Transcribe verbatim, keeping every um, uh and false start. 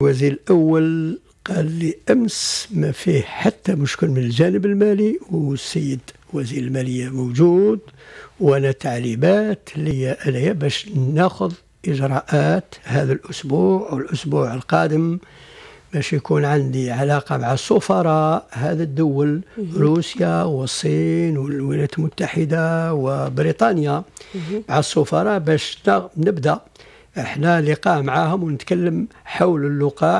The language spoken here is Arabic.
الوزير الأول قال لي أمس ما فيه حتى مشكل من الجانب المالي، والسيد وزير المالية موجود، وأنا تعليمات لي أنا باش ناخذ إجراءات هذا الأسبوع والأسبوع القادم باش يكون عندي علاقة مع السفراء هذا الدول، روسيا والصين والولايات المتحدة وبريطانيا، مع السفراء باش نبدأ احنا لقاء معاهم ونتكلم حول اللقاء.